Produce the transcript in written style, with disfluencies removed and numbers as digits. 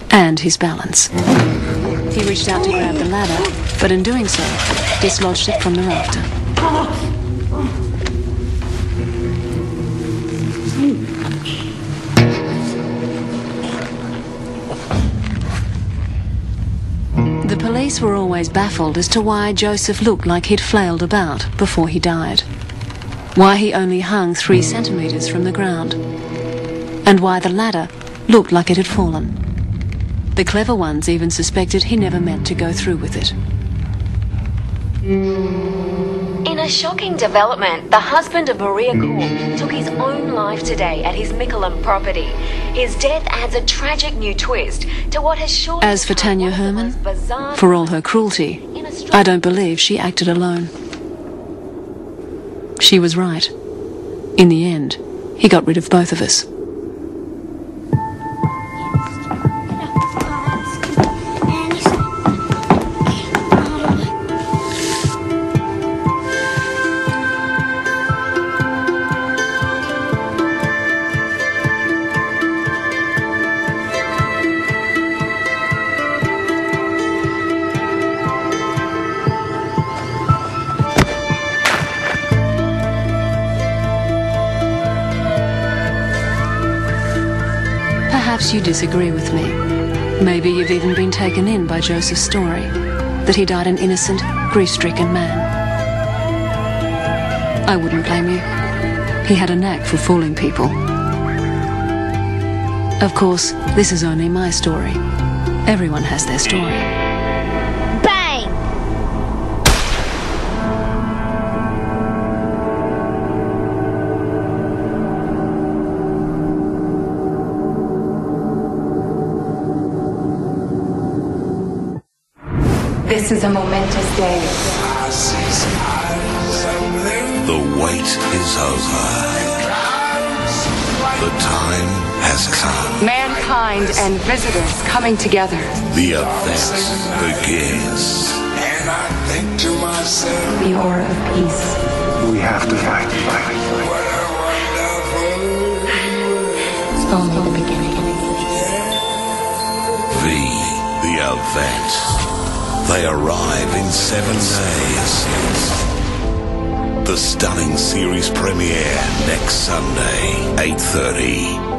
and his balance. He reached out to grab the ladder, but in doing so, dislodged it from the rafter. The police were always baffled as to why Joseph looked like he'd flailed about before he died, why he only hung 3 centimetres from the ground, and why the ladder looked like it had fallen. The clever ones even suspected he never meant to go through with it. In a shocking development, the husband of Maria Korp took his own life today at his Mickleham property. His death adds a tragic new twist to what has surely... As for Tanya Herman, for all her cruelty, I don't believe she acted alone. She was right. In the end, he got rid of both of us. Perhaps you disagree with me. Maybe you've even been taken in by Joseph's story, that he died an innocent, grief-stricken man. I wouldn't blame you. He had a knack for fooling people. Of course, this is only my story. Everyone has their story. Bang! This is a momentous day. The wait is over. The time has come. Mankind and visitors coming together. The event begins. And I think to myself, The aura of peace. We have to fight. what a wonderful It's only the beginning. The event. They arrive in 7 days. The stunning series premiere next Sunday, 8:30.